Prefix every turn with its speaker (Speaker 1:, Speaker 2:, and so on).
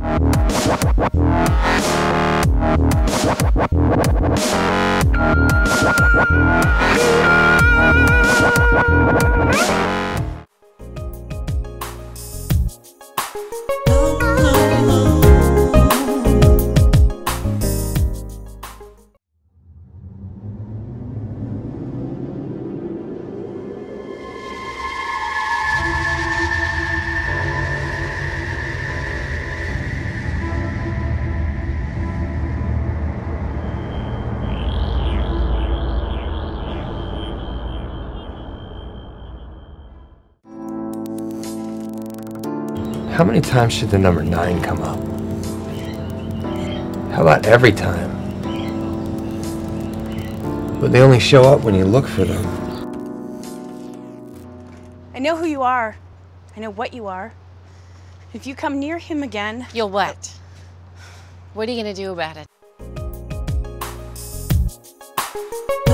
Speaker 1: How many times should the number 9 come up? How about every time? But they only show up when you look for them.
Speaker 2: I know who you are. I know what you are. If you come near him again...
Speaker 3: You'll what? What are you gonna do about it?